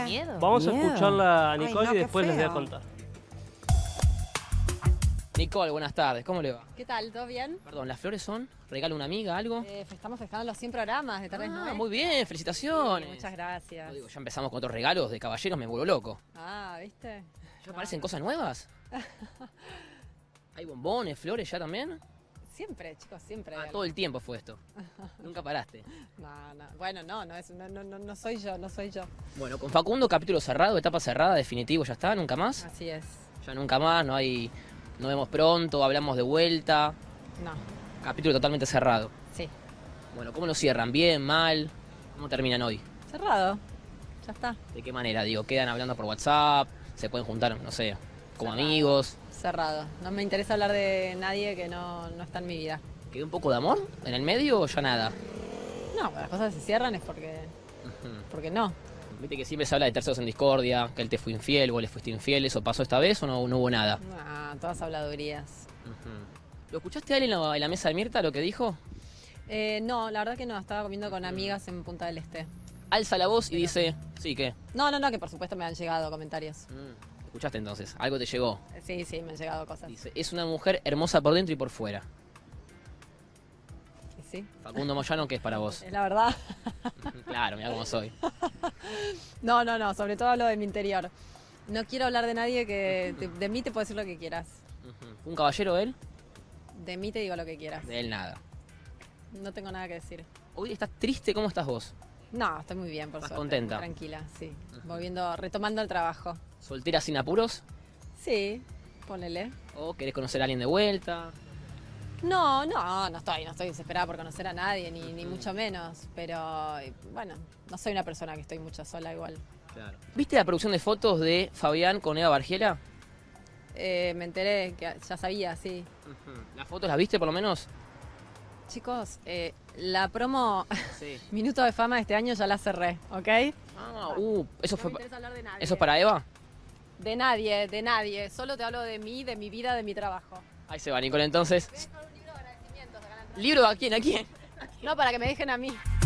miedo. Vamos a escucharla a Ay, Nicole no, y qué después les voy a feo. contar. Nicole, buenas tardes, ¿cómo le va? ¿Qué tal? ¿Todo bien? Perdón, ¿las flores son? ¿Regalo a una amiga, algo? Estamos festejando los 100 programas de Tardes Ah, Nueve. muy bien, felicitaciones. Sí, muchas gracias. No digo, ya empezamos con otros regalos de caballeros, me vuelvo loco. Ah, ¿viste? ¿Ya No, aparecen no. cosas nuevas? ¿Hay bombones, flores ya también? Siempre, chicos, siempre. Ah, hay todo el tiempo fue esto. Nunca paraste. No, no. Bueno, no soy yo, no soy yo. Bueno, con Facundo, capítulo cerrado, etapa cerrada, definitivo, ya está, nunca más. Así es. Ya nunca más, no hay. Nos vemos pronto, hablamos de vuelta. No, Capítulo totalmente cerrado. sí. Bueno, ¿cómo lo cierran? ¿Bien? ¿Mal? ¿Cómo terminan hoy? Cerrado. Ya está. ¿De qué manera? Digo, ¿quedan hablando por WhatsApp? ¿Se pueden juntar, no sé, como Cerrado. amigos? Cerrado. No me interesa hablar de nadie que no está en mi vida. ¿Quedó un poco de amor en el medio o ya nada? No, las cosas se cierran es porque no. Viste que siempre se habla de terceros en discordia, que él te fue infiel, vos le fuiste infiel, ¿eso pasó esta vez o no hubo nada? Todas habladurías. ¿Lo escuchaste a él en la mesa de Mirta, lo que dijo? No, la verdad que no. Estaba comiendo con amigas en Punta del Este. Alza la voz y dice, sí, ¿qué? No, que por supuesto me han llegado comentarios. ¿Escuchaste entonces? Algo te llegó. Sí, me han llegado cosas. Dice, es una mujer hermosa por dentro y por fuera. Y sí, Facundo Moyano, ¿qué es para vos? es la verdad. Claro, mira cómo soy. No, sobre todo hablo de mi interior. No quiero hablar de nadie que... De mí te puedo decir lo que quieras. ¿Un caballero él? De mí te digo lo que quieras. De él nada. No tengo nada que decir. Hoy estás triste, ¿cómo estás vos? No, estoy muy bien, por ¿Estás suerte. contenta? Tranquila, sí. Retomando el trabajo. ¿Soltera sin apuros? Sí, ponele. ¿O querés conocer a alguien de vuelta? No estoy desesperada por conocer a nadie, ni mucho menos. Pero, bueno, no soy una persona que estoy mucho sola igual. Claro. ¿Viste la producción de fotos de Fabián con Eva Bargiela? Me enteré, que ya sabía, sí. ¿Las fotos las viste por lo menos? Chicos, la promo Sí. Minuto de Fama de este año ya la cerré, ¿ok? Ah, eso No fue. me interesa hablar de nadie. ¿Eso es para Eva? De nadie. Solo te hablo de mí, de mi vida, de mi trabajo. Ahí se va, Nicole, entonces. Ven con un libro de agradecimientos acá en la entrada. ¿Libro a quién? ¿A quién? No, para que me dejen a mí.